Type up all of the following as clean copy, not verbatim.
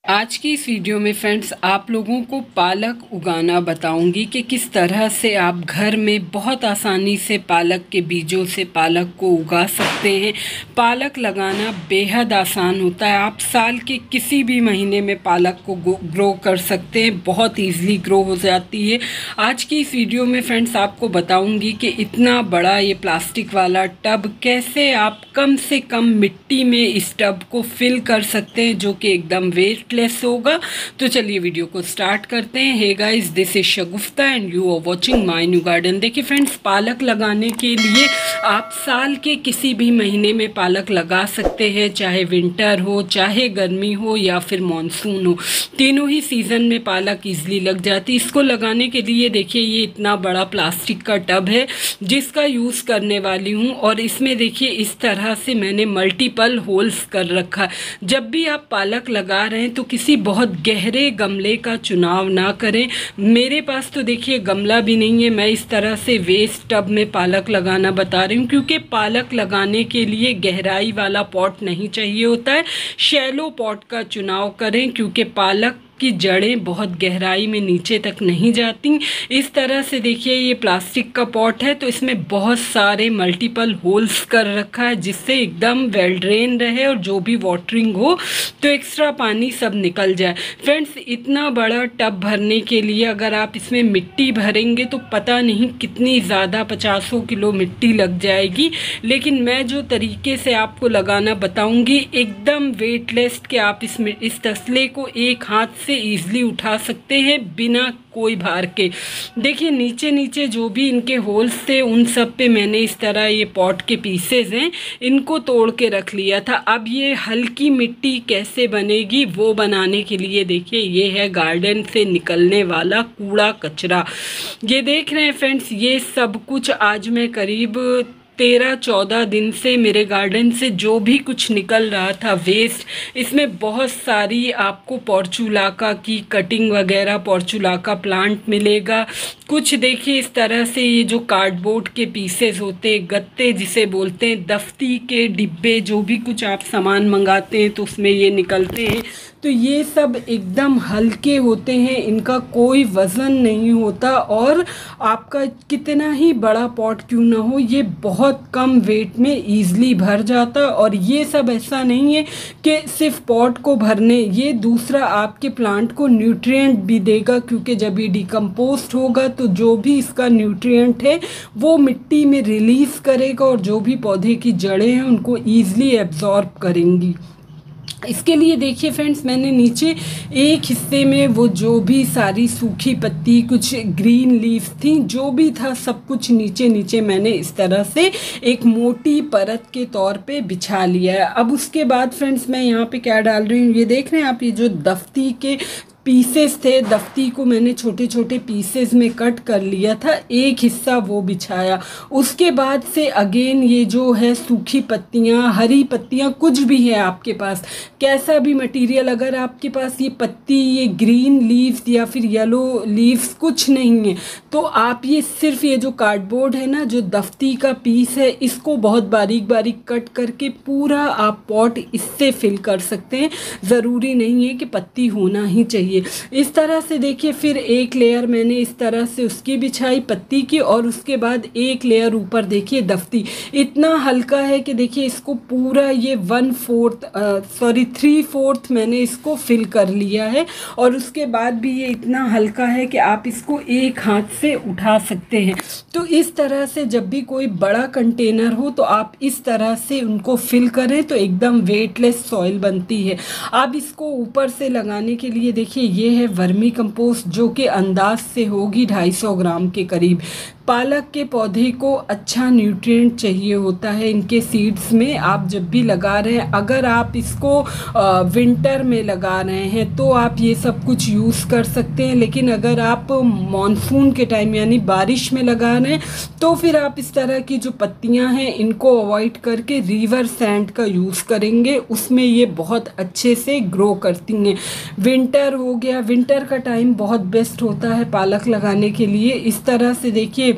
आज की इस वीडियो में फ्रेंड्स आप लोगों को पालक उगाना बताऊंगी कि किस तरह से आप घर में बहुत आसानी से पालक के बीजों से पालक को उगा सकते हैं। पालक लगाना बेहद आसान होता है। आप साल के किसी भी महीने में पालक को ग्रो कर सकते हैं, बहुत ईजिली ग्रो हो जाती है। आज की इस वीडियो में फ्रेंड्स आपको बताऊंगी कि इतना बड़ा ये प्लास्टिक वाला टब कैसे आप कम से कम मिट्टी में इस टब को फिल कर सकते हैं, जो कि एकदम वेस्टलेस होगा। तो चलिए वीडियो को स्टार्ट करते हैं। Hey guys, this is Shagufta and you are watching my new garden. देखिए फ्रेंड्स, पालक लगाने के लिए आप साल के किसी भी महीने में पालक लगा सकते हैं, चाहे विंटर हो, चाहे गर्मी हो या फिर मानसून हो। तीनों ही सीजन में पालक इजीली लग जाती है। इसको लगाने के लिए देखिए ये इतना बड़ा प्लास्टिक का टब है जिसका यूज़ करने वाली हूँ, और इसमें देखिए इस तरह से मैंने मल्टीपल होल्स कर रखा है। जब भी आप पालक लगा रहे हैं तो किसी बहुत गहरे गमले का चुनाव ना करें। मेरे पास तो देखिए गमला भी नहीं है, मैं इस तरह से वेस्ट टब में पालक लगाना बता रही हूँ, क्योंकि पालक लगाने के लिए गहराई वाला पॉट नहीं चाहिए होता है। शैलो पॉट का चुनाव करें, क्योंकि पालक की जड़ें बहुत गहराई में नीचे तक नहीं जाती। इस तरह से देखिए ये प्लास्टिक का पॉट है तो इसमें बहुत सारे मल्टीपल होल्स कर रखा है, जिससे एकदम वेल ड्रेन रहे और जो भी वाटरिंग हो तो एक्स्ट्रा पानी सब निकल जाए। फ्रेंड्स, इतना बड़ा टब भरने के लिए अगर आप इसमें मिट्टी भरेंगे तो पता नहीं कितनी ज़्यादा 50 किलो मिट्टी लग जाएगी, लेकिन मैं जो तरीके से आपको लगाना बताऊंगी एकदम वेटलेस कि आप इस तसले को एक हाथ से इजीली उठा सकते हैं बिना कोई भार के। देखिए नीचे नीचे जो भी इनके होल्स थे उन सब पे मैंने इस तरह ये पॉट के पीसेज हैं इनको तोड़ के रख लिया था। अब ये हल्की मिट्टी कैसे बनेगी वो बनाने के लिए देखिए ये है गार्डन से निकलने वाला कूड़ा कचरा। ये देख रहे हैं फ्रेंड्स, ये सब कुछ आज मैं करीब 13-14 दिन से मेरे गार्डन से जो भी कुछ निकल रहा था वेस्ट, इसमें बहुत सारी आपको पोर्चुलाका की कटिंग वगैरह, पोर्चुलाका प्लांट मिलेगा। कुछ देखिए इस तरह से ये जो कार्डबोर्ड के पीसेस होते हैं, गत्ते जिसे बोलते हैं, दफ्ती के डिब्बे, जो भी कुछ आप सामान मंगाते हैं तो उसमें ये निकलते हैं। तो ये सब एकदम हल्के होते हैं, इनका कोई वज़न नहीं होता, और आपका कितना ही बड़ा पॉट क्यों ना हो ये बहुत कम वेट में ईज़िली भर जाता। और ये सब ऐसा नहीं है कि सिर्फ पॉट को भरने, ये दूसरा आपके प्लांट को न्यूट्रिएंट भी देगा, क्योंकि जब ये डिकम्पोस्ट होगा तो जो भी इसका न्यूट्रिएंट है वो मिट्टी में रिलीज़ करेगा, और जो भी पौधे की जड़ें हैं उनको ईज़िली एब्जॉर्ब करेंगी। इसके लिए देखिए फ्रेंड्स, मैंने नीचे एक हिस्से में वो जो भी सारी सूखी पत्ती, कुछ ग्रीन लीव्स थी, जो भी था सब कुछ नीचे नीचे मैंने इस तरह से एक मोटी परत के तौर पे बिछा लिया है। अब उसके बाद फ्रेंड्स मैं यहाँ पे क्या डाल रही हूँ, ये देख रहे हैं आप, ये जो दफ्ती के पीसेस थे, दफ्ती को मैंने छोटे छोटे पीसेस में कट कर लिया था, एक हिस्सा वो बिछाया। उसके बाद से अगेन ये जो है सूखी पत्तियाँ, हरी पत्तियाँ, कुछ भी है आपके पास, कैसा भी मटेरियल, अगर आपके पास ये पत्ती, ये ग्रीन लीव्स या फिर येलो लीव्स कुछ नहीं है तो आप ये सिर्फ ये जो कार्डबोर्ड है ना, जो दफ्ती का पीस है, इसको बहुत बारीक बारीक कट करके पूरा आप पॉट इससे फिल कर सकते हैं। ज़रूरी नहीं है कि पत्ती होना ही चाहिए। इस तरह से देखिए फिर एक लेयर मैंने इस तरह से उसकी बिछाई पत्ती की, और उसके बाद एक लेयर ऊपर देखिए दफ्ती। इतना हल्का है कि देखिए इसको पूरा ये 3/4 मैंने इसको फिल कर लिया है, और उसके बाद भी ये इतना हल्का है कि आप इसको एक हाथ से उठा सकते हैं। तो इस तरह से जब भी कोई बड़ा कंटेनर हो तो आप इस तरह से उनको फिल करें तो एकदम वेटलेस सॉइल बनती है। अब इसको ऊपर से लगाने के लिए देखिए ये है वर्मी कंपोस्ट, जो कि अंदाज से होगी 250 ग्राम के करीब। पालक के पौधे को अच्छा न्यूट्रिएंट चाहिए होता है इनके सीड्स में। आप जब भी लगा रहे हैं, अगर आप इसको विंटर में लगा रहे हैं तो आप ये सब कुछ यूज़ कर सकते हैं, लेकिन अगर आप मानसून के टाइम यानी बारिश में लगा रहे हैं तो फिर आप इस तरह की जो पत्तियां हैं इनको अवॉइड करके रिवर सैंड का यूज़ करेंगे, उसमें ये बहुत अच्छे से ग्रो करती हैं। विंटर हो गया, विंटर का टाइम बहुत बेस्ट होता है पालक लगाने के लिए। इस तरह से देखिए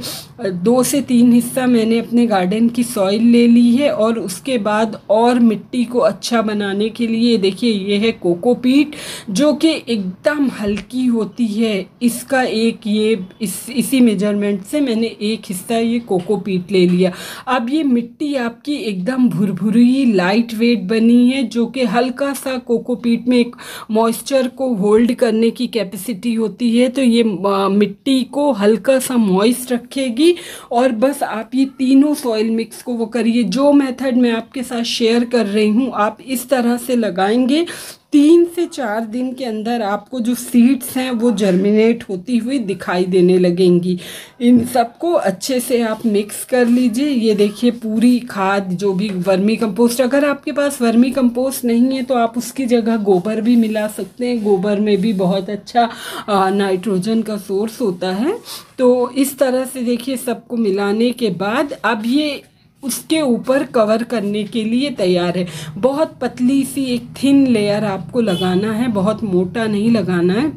2 से 3 हिस्सा मैंने अपने गार्डन की सॉइल ले ली है और उसके बाद और मिट्टी को अच्छा बनाने के लिए देखिए ये है कोकोपीट, जो कि एकदम हल्की होती है। इसका एक ये इसी मेजरमेंट से मैंने एक हिस्सा ये कोकोपीट ले लिया। अब ये मिट्टी आपकी एकदम भुरभुरी लाइट वेट बनी है, जो कि हल्का सा कोकोपीट में एक मॉइस्चर को होल्ड करने की कैपेसिटी होती है, तो ये मिट्टी को हल्का सा मॉइस्ट रखेगी। और बस आप ये तीनों सॉइल मिक्स को वो करिए। जो मेथड मैं आपके साथ शेयर कर रही हूँ आप इस तरह से लगाएंगे, 3 से 4 दिन के अंदर आपको जो सीड्स हैं वो जर्मिनेट होती हुई दिखाई देने लगेंगी। इन सबको अच्छे से आप मिक्स कर लीजिए। ये देखिए पूरी खाद जो भी वर्मी कंपोस्ट, अगर आपके पास वर्मी कंपोस्ट नहीं है तो आप उसकी जगह गोबर भी मिला सकते हैं। गोबर में भी बहुत अच्छा नाइट्रोजन का सोर्स होता है। तो इस तरह से देखिए सबको मिलाने के बाद अब ये उसके ऊपर कवर करने के लिए तैयार है। बहुत पतली सी एक थिन लेयर आपको लगाना है, बहुत मोटा नहीं लगाना है।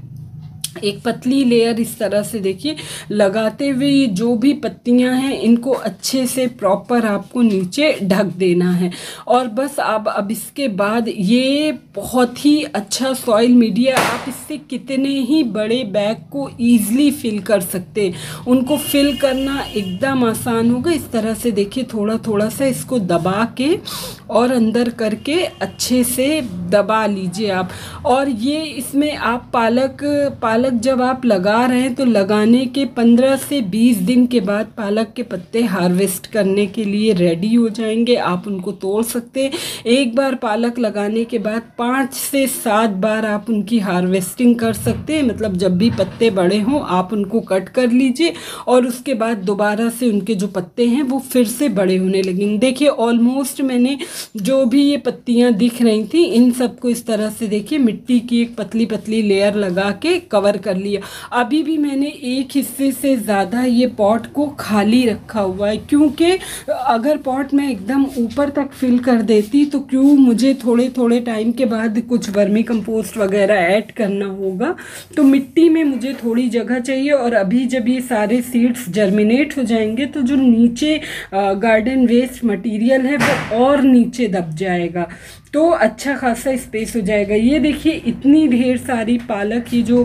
एक पतली लेयर इस तरह से देखिए लगाते हुए ये जो भी पत्तियां हैं इनको अच्छे से प्रॉपर आपको नीचे ढक देना है। और बस अब इसके बाद ये बहुत ही अच्छा सॉइल मीडिया, आप इससे कितने ही बड़े बैग को ईजिली फिल कर सकते हैं। उनको फिल करना एकदम आसान होगा। इस तरह से देखिए थोड़ा थोड़ा सा इसको दबा के और अंदर करके अच्छे से दबा लीजिए आप। और ये इसमें आप पालक जब आप लगा रहे हैं तो लगाने के 15 से 20 दिन के बाद पालक के पत्ते हार्वेस्ट करने के लिए रेडी हो जाएंगे। आप उनको तोड़ सकते हैं। एक बार पालक लगाने के बाद 5 से 7 बार आप उनकी हार्वेस्टिंग कर सकते हैं। मतलब जब भी पत्ते बड़े हों आप उनको कट कर लीजिए और उसके बाद दोबारा से उनके जो पत्ते हैं वो फिर से बड़े होने लगेंगे। देखिए ऑलमोस्ट मैंने जो भी ये पत्तियां दिख रही थी इन सबको इस तरह से देखिए मिट्टी की एक पतली पतली लेयर लगा के कवर कर लिया। अभी भी मैंने एक हिस्से से ज़्यादा ये पॉट को खाली रखा हुआ है, क्योंकि अगर पॉट में एकदम ऊपर तक फिल कर देती तो क्यों मुझे थोड़े थोड़े टाइम के बाद कुछ वर्मी कंपोस्ट वगैरह ऐड करना होगा। तो मिट्टी में मुझे थोड़ी जगह चाहिए। और अभी जब ये सारे सीड्स जर्मिनेट हो जाएंगे तो जो नीचे गार्डन वेस्ट मटेरियल है वो और नीचे दब जाएगा, तो अच्छा खासा स्पेस हो जाएगा। ये देखिए इतनी ढेर सारी पालक की जो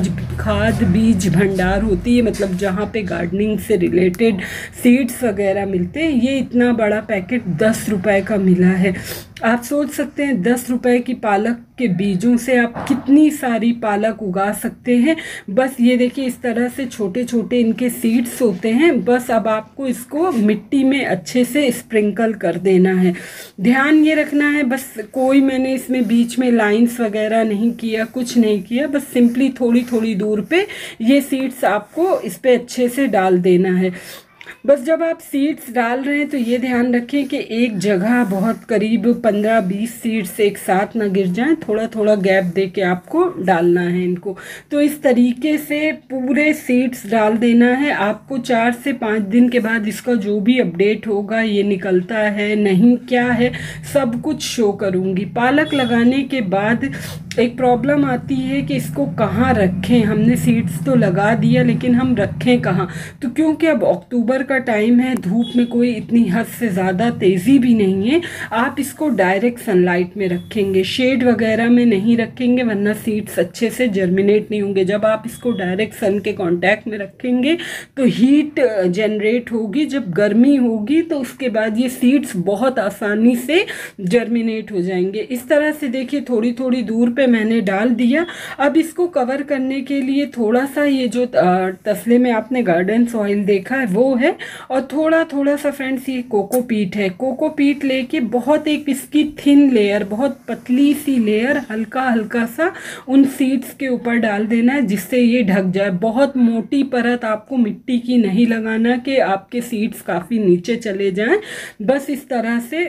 खाद बीज भंडार होती है, मतलब जहाँ पे गार्डनिंग से रिलेटेड सीड्स वगैरह मिलते हैं, ये इतना बड़ा पैकेट 10 रुपए का मिला है। आप सोच सकते हैं 10 रुपए की पालक के बीजों से आप कितनी सारी पालक उगा सकते हैं। बस ये देखिए इस तरह से छोटे छोटे इनके सीड्स होते हैं। बस अब आपको इसको मिट्टी में अच्छे से स्प्रिंकल कर देना है। ध्यान ये रखना है, बस कोई मैंने इसमें बीच में लाइंस वगैरह नहीं किया, कुछ नहीं किया। बस सिंपली थोड़ी थोड़ी दूर पे ये सीड्स आपको इस पे अच्छे से डाल देना है। बस जब आप सीड्स डाल रहे हैं तो ये ध्यान रखें कि एक जगह बहुत करीब 15-20 सीड्स एक साथ ना गिर जाएं। थोड़ा थोड़ा गैप दे के आपको डालना है इनको। तो इस तरीके से पूरे सीड्स डाल देना है। आपको 4 से 5 दिन के बाद इसका जो भी अपडेट होगा, ये निकलता है नहीं क्या है, सब कुछ शो करूँगी। पालक लगाने के बाद एक प्रॉब्लम आती है कि इसको कहाँ रखें। हमने सीड्स तो लगा दिया लेकिन हम रखें कहाँ। तो क्योंकि अब अक्टूबर का टाइम है, धूप में कोई इतनी हद से ज़्यादा तेज़ी भी नहीं है, आप इसको डायरेक्ट सनलाइट में रखेंगे, शेड वगैरह में नहीं रखेंगे, वरना सीड्स अच्छे से जर्मिनेट नहीं होंगे। जब आप इसको डायरेक्ट सन के कांटेक्ट में रखेंगे तो हीट जनरेट होगी, जब गर्मी होगी तो उसके बाद ये सीड्स बहुत आसानी से जर्मिनेट हो जाएंगे। इस तरह से देखिए थोड़ी थोड़ी दूर पे मैंने डाल दिया। अब इसको कवर करने के लिए थोड़ा सा ये जो तसले में आपने गार्डन सॉइल देखा है वो है, और थोड़ा थोड़ा सा फ्रेंड्स ये कोकोपीट है। कोकोपीट लेके बहुत एक इसकी थिन लेयर, बहुत पतली सी लेयर हल्का हल्का सा उन सीड्स के ऊपर डाल देना है, जिससे ये ढक जाए। बहुत मोटी परत आपको मिट्टी की नहीं लगाना कि आपके सीड्स काफ़ी नीचे चले जाएं। बस इस तरह से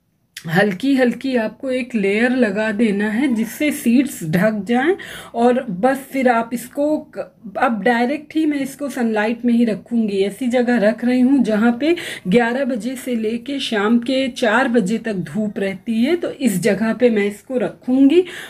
हल्की हल्की आपको एक लेयर लगा देना है जिससे सीड्स ढक जाएं। और बस फिर आप इसको अब डायरेक्ट ही मैं इसको सनलाइट में ही रखूँगी। ऐसी जगह रख रही हूँ जहाँ पे 11 बजे से लेके शाम के 4 बजे तक धूप रहती है, तो इस जगह पे मैं इसको रखूँगी।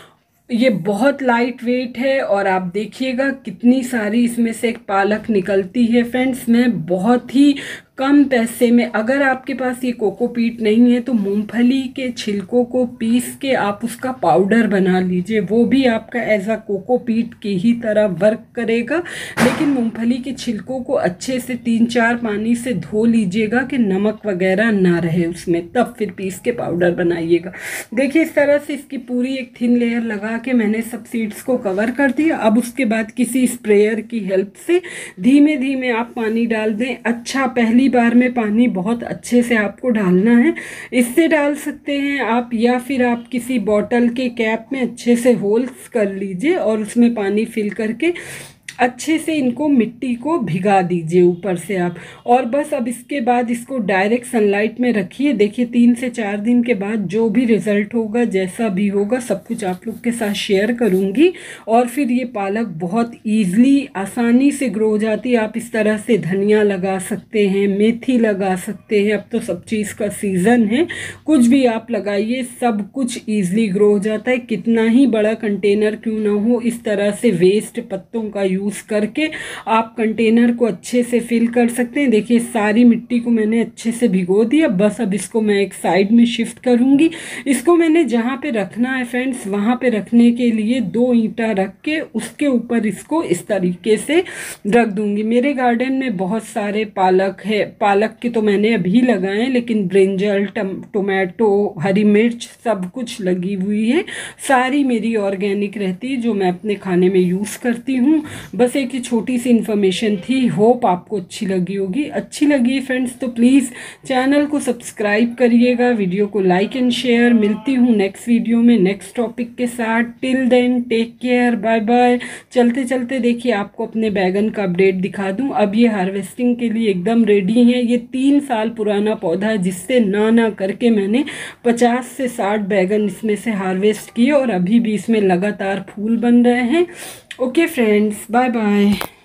ये बहुत लाइट वेट है और आप देखिएगा कितनी सारी इसमें से पालक निकलती है फ्रेंड्स। मैं बहुत ही कम पैसे में, अगर आपके पास ये कोकोपीट नहीं है तो मूंगफली के छिलकों को पीस के आप उसका पाउडर बना लीजिए, वो भी आपका एज अ कोकोपीट की ही तरह वर्क करेगा। लेकिन मूंगफली के छिलकों को अच्छे से 3-4 पानी से धो लीजिएगा कि नमक वगैरह ना रहे उसमें, तब फिर पीस के पाउडर बनाइएगा। देखिए इस तरह से इसकी पूरी एक थिन लेयर लगा के मैंने सब सीड्स को कवर कर दिया। अब उसके बाद किसी स्प्रेयर की हेल्प से धीमे धीमे आप पानी डाल दें। अच्छा, पहली बार में पानी बहुत अच्छे से आपको डालना है, इससे डाल सकते हैं आप, या फिर आप किसी बॉटल के कैप में अच्छे से होल्स कर लीजिए और उसमें पानी फिल करके अच्छे से इनको मिट्टी को भिगा दीजिए ऊपर से आप। और बस अब इसके बाद इसको डायरेक्ट सनलाइट में रखिए। देखिए 3 से 4 दिन के बाद जो भी रिज़ल्ट होगा, जैसा भी होगा, सब कुछ आप लोग के साथ शेयर करूँगी। और फिर ये पालक बहुत ईज़िली आसानी से ग्रो हो जाती है। आप इस तरह से धनिया लगा सकते हैं, मेथी लगा सकते हैं, अब तो सब चीज़ का सीज़न है, कुछ भी आप लगाइए, सब कुछ ईज़िली ग्रो हो जाता है। कितना ही बड़ा कंटेनर क्यों ना हो, इस तरह से वेस्ट पत्तों का यूज़ करके आप कंटेनर को अच्छे से फिल कर सकते हैं। देखिए सारी मिट्टी को मैंने अच्छे से भिगो दिया। बस अब इसको मैं एक साइड में शिफ्ट करूंगी। इसको मैंने जहाँ पे रखना है फ्रेंड्स, वहाँ पे रखने के लिए 2 ईंटा रख के उसके ऊपर इसको इस तरीके से रख दूंगी। मेरे गार्डन में बहुत सारे पालक है, पालक के तो मैंने अभी लगाए, लेकिन ब्रिंजल, टोमेटो, हरी मिर्च सब कुछ लगी हुई है। सारी मेरी ऑर्गेनिक रहती है जो मैं अपने खाने में यूज़ करती हूँ। बस एक ही छोटी सी इन्फॉर्मेशन थी, होप आपको अच्छी लगी होगी। अच्छी लगी फ्रेंड्स तो प्लीज़ चैनल को सब्सक्राइब करिएगा, वीडियो को लाइक एंड शेयर। मिलती हूँ नेक्स्ट वीडियो में नेक्स्ट टॉपिक के साथ। Till then take care, bye bye. चलते चलते देखिए आपको अपने बैगन का अपडेट दिखा दूँ। अब ये हार्वेस्टिंग के लिए एकदम रेडी है। ये 3 साल पुराना पौधा है जिससे ना करके मैंने 50 से 60 बैगन इसमें से हार्वेस्ट किए और अभी भी इसमें लगातार फूल बन रहे हैं। Okay friends, bye bye.